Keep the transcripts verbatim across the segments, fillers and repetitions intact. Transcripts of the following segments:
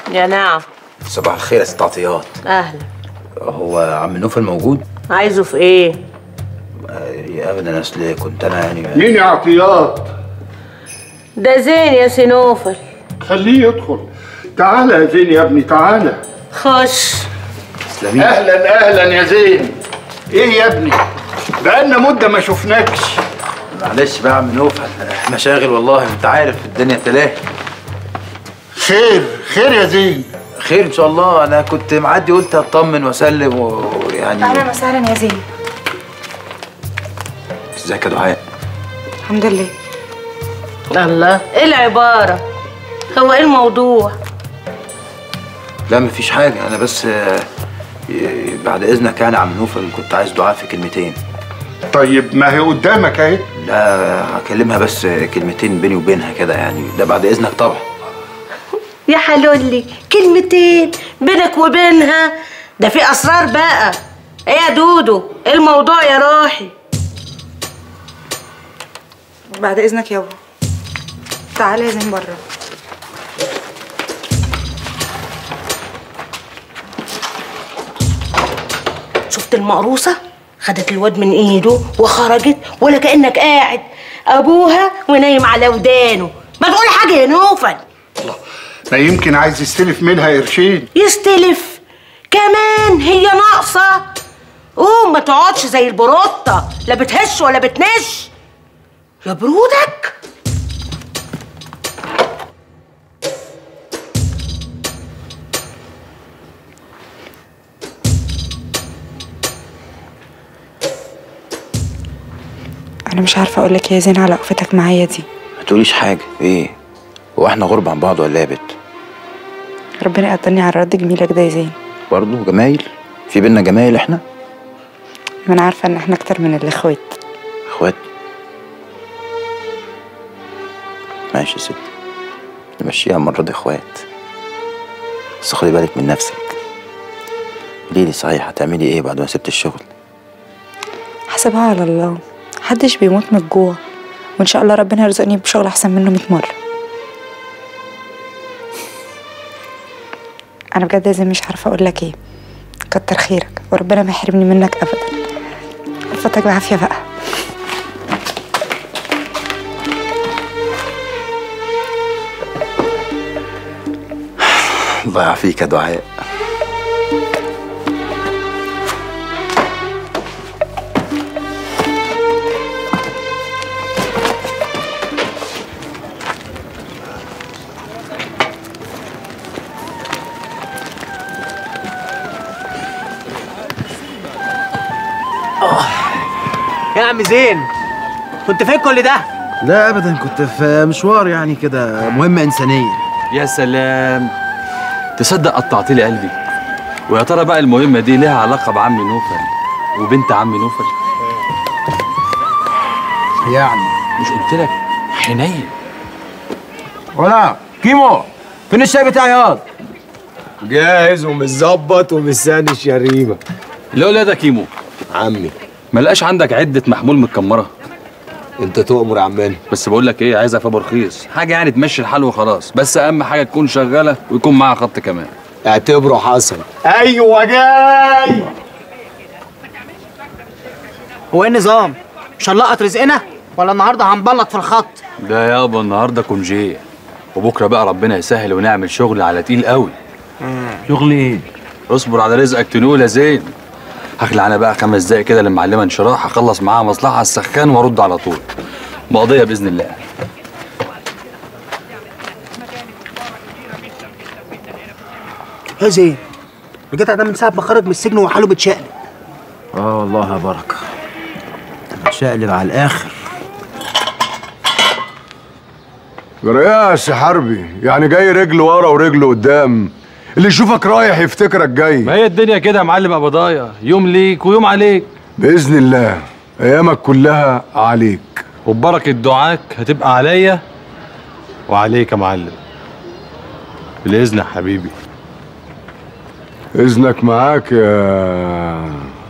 يا نعم. صباح الخير يا ست عطيات. اهلا. هو عم نوفل موجود؟ عايزه في ايه؟ يا ابدا اصل كنت انا يعني. مين يا عطيات؟ ده زين يا سي نوفل. خليه يدخل. تعالى يا زين يا ابني تعالى. خش. تسلمي. اهلا اهلا يا زين. ايه يا ابني؟ بقالنا مده ما شفناكش. معلش بقى يا عم نوفل، مشاغل والله انت عارف الدنيا تلاهي. خير خير يا زين. خير ان شاء الله. انا كنت معدي قلت اطمن واسلم ويعني. اهلا وسهلا يا زين. ازيك يا دعاء؟ الحمد لله. الله، ايه العباره؟ هو ايه الموضوع؟ لا مفيش حاجه، انا بس بعد اذنك يعني يا عم نوفل كنت عايز دعاء في كلمتين. طيب ما هي قدامك اهي. لا هكلمها بس كلمتين بيني وبينها كده يعني، ده بعد اذنك طبعا. يا حلولي، كلمتين بينك وبينها؟ ده في اسرار بقى. ايه يا دودو؟ ايه الموضوع يا روحي؟ بعد اذنك يابا. تعالى يا زين بره. شفت المقروصه؟ خدت الواد من ايده وخرجت ولا كانك قاعد. ابوها ونايم على ودانه. ما تقول حاجه يا نوفل. الله، ما يمكن عايز يستلف منها قرشين. يستلف كمان؟ هي ناقصه؟ قوم ما تقعدش زي البروطه، لا بتهش ولا بتنش. يا برودك. انا مش عارفه اقول لك يا زين على وقفتك معايا دي. ما تقوليش حاجه. ايه هو احنا غرب عن بعض ولا ايه يا بت؟ ربنا يقدرني على رد جميلك ده يا زين. برضه جمايل؟ في بينا جمايل احنا؟ ما انا عارفه ان احنا اكتر من الاخوات. اخوات؟ ماشي يا ستي، نمشيها المره دي اخوات، بس خدي بالك من نفسك. قوليلي صحيح هتعملي ايه بعد ما سبت الشغل؟ حسبها على الله، محدش بيموت من الجوع، وان شاء الله ربنا يرزقني بشغل احسن منه مية مره. انا بجد يا زين مش عارفه اقول لك ايه. كتر خيرك وربنا ما يحرمني منك ابدا. الفتك بعافيه بقى. الله يعافيك يا دعاء. يا عم زين، كنت فين كل ده؟ لا ابدا، كنت في مشوار يعني كده، مهمه انسانيه. يا سلام، تصدق قطعت لي قلبي. ويا ترى بقى المهمه دي ليها علاقه بعمي نوفل وبنت عمي نوفل؟ يعني مش قلت لك حنين؟ ولا كيمو، فين الشاي بتاعي ياض؟ جاهز ومتظبط ومستني الشريمه. لا لا ده كيمو عمي. ما لقاش عندك عده محمول متكمره؟ انت تؤمر يا عماني. بس بقول لك ايه، عايزها فابور رخيص، حاجه يعني تمشي الحال وخلاص، بس اهم حاجه تكون شغاله ويكون معاها خط كمان. اعتبره حصل. ايوه جاي. هو ايه النظام؟ مش هنلقط رزقنا ولا النهارده هنبلط في الخط؟ ده يابا النهارده كونجيه، وبكره بقى ربنا يسهل ونعمل شغل على تقيل قوي. شغل ايه؟ اصبر على رزقك تنول يا زين. هخلع انا بقى خمس دقايق كده للمعلمه انشراح، اخلص معاها مصلحه على السخان وارد على طول. مقضيه باذن الله. يا زين، الجدع ده من ساعه ما خرج من السجن وحاله بتشقلب. اه والله يا بركه، متشقلب على الاخر. جرى يا سي حربي؟ يعني جاي رجل ورا ورجل قدام، اللي يشوفك رايح يفتكرك جاي. ما هي الدنيا كده يا معلم ابو ضايع، يوم ليك ويوم عليك. باذن الله ايامك كلها عليك، وببركه دعاك هتبقى عليا وعليك يا معلم. بالاذن يا حبيبي. اذنك معاك يا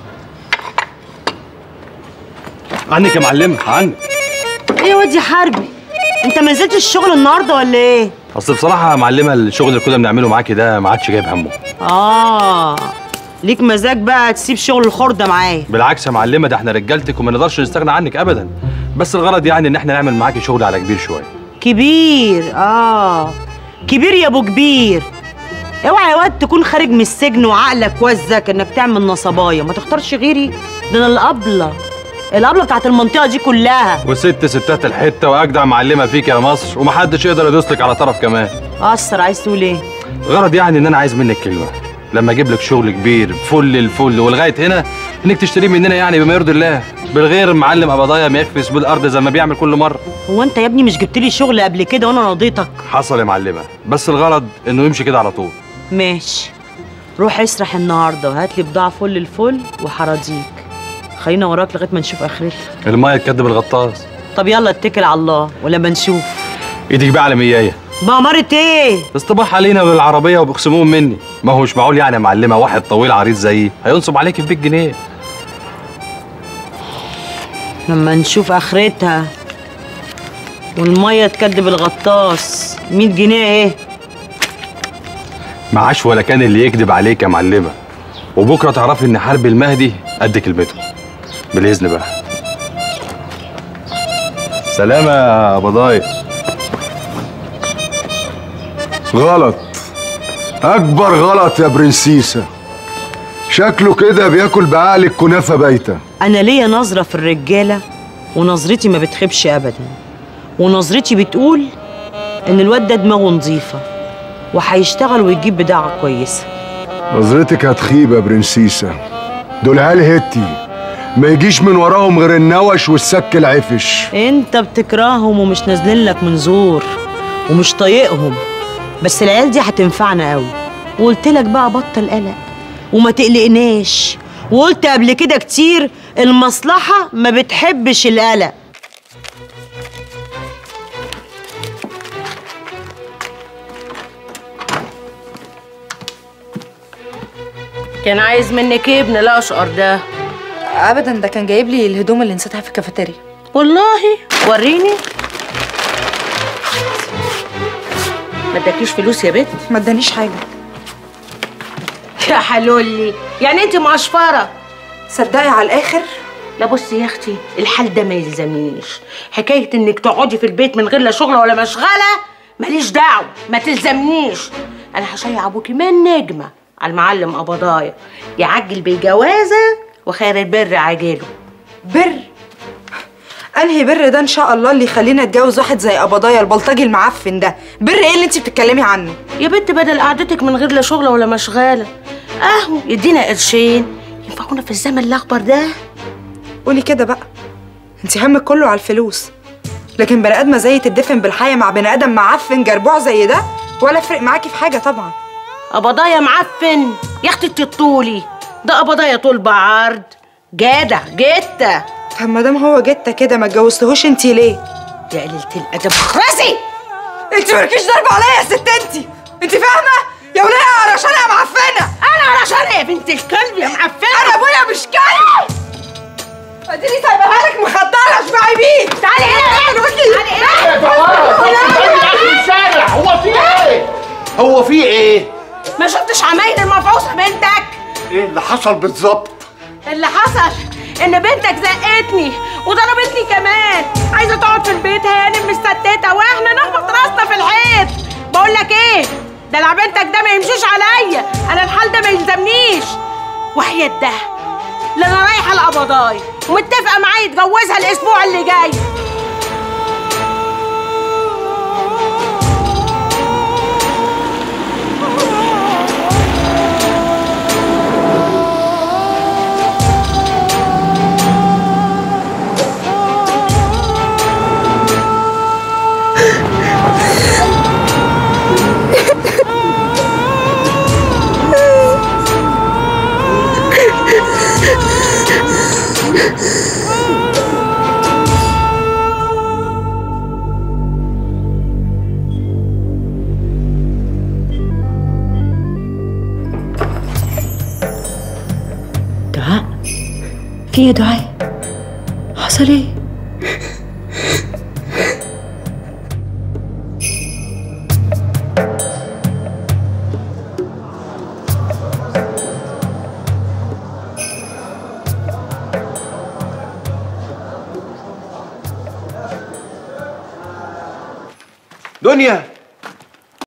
عنك يا معلم، عنك. ايه واد يا حربي؟ انت ما نزلتش الشغل النهارده ولا ايه؟ اصل بصراحه يا معلمه الشغل اللي كنا بنعمله معاكي ده ما عادش جايب همه. اه ليك مزاج بقى تسيب شغل الخردة معايا؟ بالعكس يا معلمه، ده احنا رجالتك وما نقدرش نستغنى عنك ابدا، بس الغرض يعني ان احنا نعمل معاكي شغل على كبير شويه. كبير؟ اه كبير يا ابو كبير. اوعى يا واد تكون خارج من السجن وعقلك وزك انك تعمل نصبايه، ما تختارش غيري، ده انا الابله الابله بتاعت المنطقه دي كلها، وست ستات الحته واجدع معلمه فيك يا مصر، ومحدش يقدر يدوسلك على طرف كمان. قصر. عايز تقول ايه؟ غرض يعني ان انا عايز منك كلمه، لما اجيب لك شغل كبير فل الفل ولغايه هنا انك تشتريه مننا يعني بما يرضي الله، بالغير المعلم ابضايا ما يخفس بالارض زي ما بيعمل كل مره. هو انت يا ابني مش جبت لي شغل قبل كده وانا رضيتك؟ حصل يا معلمه، بس الغرض انه يمشي كده على طول. ماشي، روح اسرح النهارده وهات لي بضاعه فل الفل وحراضيك، خلينا وراك لغايه ما نشوف اخرتها. الميه تكدب الغطاس. طب يلا اتكل على الله ولما نشوف. ايدك بقى على ميايه. بأمارة ايه؟ اصطباح علينا بالعربيه وبيخصموهم مني، ما هوش معقول يعني يا معلمه واحد طويل عريض زيي هينصب عليك في بيت جنيه. لما نشوف اخرتها. والميه تكدب الغطاس. مية جنيه ايه؟ معاش ولا كان اللي يكذب عليك يا معلمه، وبكره تعرفي ان حرب المهدي قد كلمته. بالاذن بقى. سلامة يا بضايق. غلط، اكبر غلط يا برنسيسة. شكله كده بياكل بعقلك كنافة بايتة. انا ليا نظرة في الرجالة ونظرتي ما بتخيبش ابدا، ونظرتي بتقول ان الواد ده دماغه نظيفة وهيشتغل ويجيب بضاعة كويسة. نظرتك هتخيب يا برنسيسة، دول عيال هتي ما يجيش من وراهم غير النوش والسك العفش. انت بتكرههم ومش نازلين لك من زور ومش طايقهم، بس العيال دي هتنفعنا قوي. وقلت لك بقى بطل قلق وما تقلقناش، وقلت قبل كده كتير المصلحة ما بتحبش القلق. كان عايز منك ايه ابن الاشقر ده؟ ابدا، ده كان جايب لي الهدوم اللي نسيتها في الكافيتيريا. والله وريني. ما اداكيش فلوس يا بنت؟ ما ادانيش حاجه. يا حلولي، يعني انت مقشفره؟ صدقي على الاخر. لا بصي يا اختي، الحال ده ما يلزمنيش. حكايه انك تقعدي في البيت من غير لا شغله ولا مشغله ماليش دعوه، ما تلزمنيش. انا هشيع ابوكي من نجمه على المعلم قبضايا يعجل بالجوازه وخير البر عاجله. بر؟ انهي بر ده ان شاء الله اللي يخلينا اتجوز واحد زي قبضايا البلطجي المعفن ده؟ بر ايه اللي انت بتتكلمي عنه؟ يا بنت بدل قعدتك من غير لا شغله ولا مشغله اهو يدينا قرشين ينفعونا في الزمن الاخضر ده. قولي كده بقى، انت همك كله على الفلوس، لكن بني ادمه زي تدفن بالحياه مع بني ادم معفن جربوع زي ده ولا فرق معاكي في حاجه طبعا. قبضايا معفن يا اختي الطولي، ده قبضايا طول بعرض جدع جته. طب ما دام هو جته كده ما اتجوزتهوش انت ليه؟ يا قليله الادب خرسي. انت مالكيش ضرب عليا يا ست انت، انت فاهمه؟ يا وليه علشان انا معفنه. انا علشان يا بنت الكلب يا معفنه. انا ابويا مش كلب. اديني سايبها لك مخدره اشبعي بيه. تعالي هنا. تعالي هنا. الشارع هو في ايه؟ هو في ايه؟ ما شفتش عمايل المفعوصه بنتك؟ ايه اللي حصل بالظبط؟ اللي حصل ان بنتك زقتني وضربتني كمان، عايزه تقعد في البيت هانم مستتته واحنا نخبط راسنا في الحيط. بقول لك ايه، دلع بنتك ده ما يمشيش عليا، انا الحال ده ما يلزمنيش. وحياة ده لا انا رايحه القبضاي ومتفقه معاه يتجوزها الاسبوع اللي جاي. دعاء، في ايه يا دعاء؟ حصل ايه؟ دنيا